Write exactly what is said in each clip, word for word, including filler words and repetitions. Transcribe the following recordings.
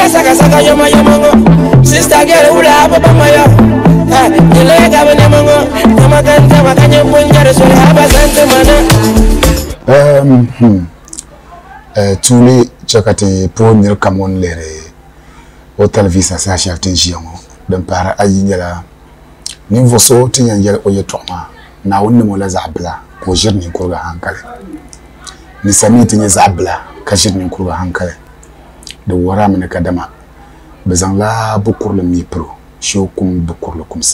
saka saka yo ma yo mongo sister girl ula baba mayo ha ile ga bene mongo kama kan kama kanye punjare so haba sante mana um eh tuli chakati po nir kamon lere o televisa sa chaftin jiango dan para ayinyala ni voso tinya yel o yetoma na wonni mo la zabla ko jirni ko ga hankale ni sami tinya zabla ka jirni ko ga hankale da wara mana kadama bazan la bukur le mi pro shokum bukur le kumsi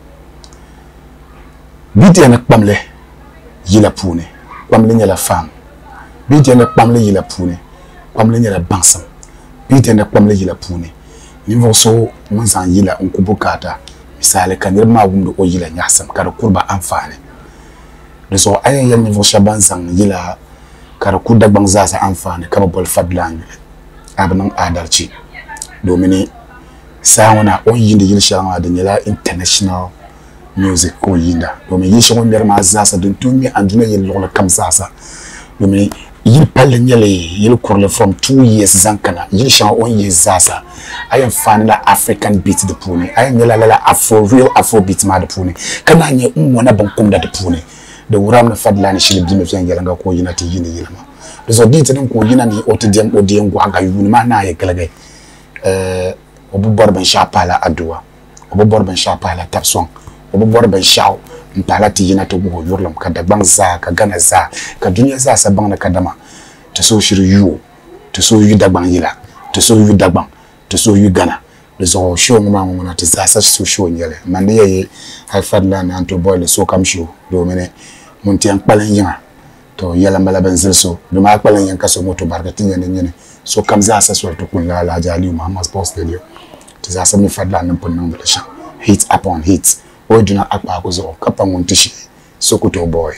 bidi na kpamle yila pune kpamle nyala fam bidi na kpamle yila pune kpamle nyala bansam bidi na kpamle yila pune ni voso mun san yila on kubukata misale kanir ma wumdo o yila nyasam kada kurba amfane de so ayen yel ni voso bansan yila kada kudda bangza sa amfane kaba bol Fad Lan abnan adalci domini sawana on yinde yil shama da nyala international music ko yinda domin yi shon der ma zasa dun tumi anduna yil lokla kam zasa domin yil palle nyale yil kurle from two years zankana yil shan on yi zasa ayan fan la African beat de puni ayan nyala la afro real afro beat ma de puni kana nye umona bankum da de puni da wuram na Fad Lan shi bi me fiyan yalanga ko yina ti yini yilma so dit nan ko yina ni otidem odien go aga yuni ma na ye kelage euh obu borban shapala adua obu borban shapala tapson obu borban shaw mpala ti yina to go yurlam ka da bangza ka gana za ka dunya za sa bang na kadama to so shiru yu to so yu da bang yila to so yu da bang to so yu gana de so show ngama ngona to za sa so show nyele man ye hay Fad Lan anto boy le so kam show do mene mun ti an palen yinga to yala mala benzil so do ma kpalan yan kaso moto barkatin yan nyene so kam za sa so to kun la la jali Muhammad Sports Stadium to za sa mi Fad Lan nan pon nan bala sha hit upon hit o duna akpa ko zo kapan won tishi so ko to boy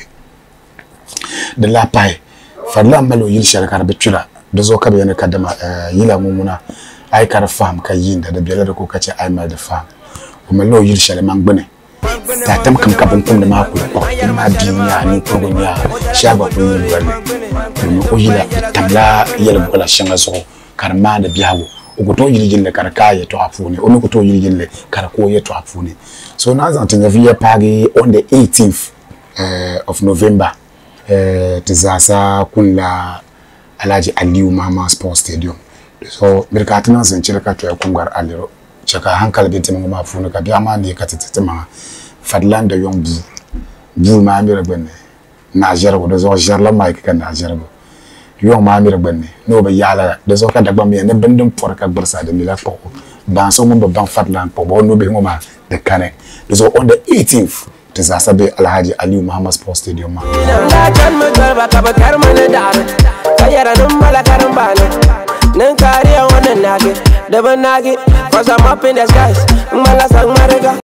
de la pai Fad Lan malo yil shar kar betula do zo ka be yana kadama yila mumuna ay kar fam ka yinda da bela da ko kace ay mal da fam o malo yil shar man gbene ta tam kam kabon kum da mako ko ma duniya ni ko gonya shaba ko ni wala ni o yila tamla yela bola shanga so karma da biyawo o ko to yili jinle kar ka ye to afuni o ko to yili jinle kar ko ye to afuni so na zan tinga via pagi on the eighteenth uh, of November uh, tizasa kunla Alaji Aliyu Mama Sports Stadium so mirkatina zan cire ka to ya kungar aliro chaka hankal binti mo ma funu ka biya ma ne ka tete ma Fad Lan da yon bu bu ma mi rabane na jarbo da zo jarla mai ka na jarbo yon ma mi rabane no ba yala da zo ka dagba mi ne bindin for ka barsa da mi la ko ban so mun ban Fad Lan po bo no be ngoma de kane da zo on the eighteenth to zasabe Alhaji Aliyu Muhammad Sports Stadium ma nan kariya wannan nage daban nage cause I'm up in the skies mala sang marega